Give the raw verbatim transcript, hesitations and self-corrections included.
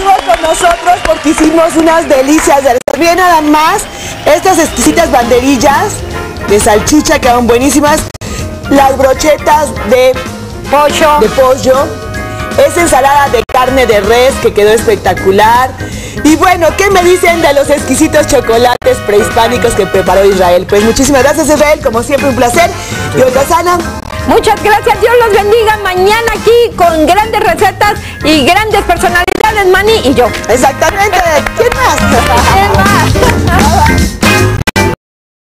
estuvo con nosotros porque hicimos unas delicias de bien nada más. Estas exquisitas banderillas de salchicha quedaron buenísimas. Las brochetas de pollo. De pollo. Esa ensalada de carne de res que quedó espectacular. Y bueno, ¿qué me dicen de los exquisitos chocolates prehispánicos que preparó Israel? Pues muchísimas gracias, Israel, como siempre un placer. Y Olga Sana. Muchas gracias, Dios los bendiga. Mañana aquí con grandes recetas y grandes personalidades, Manny y yo. Exactamente. ¿Quién más?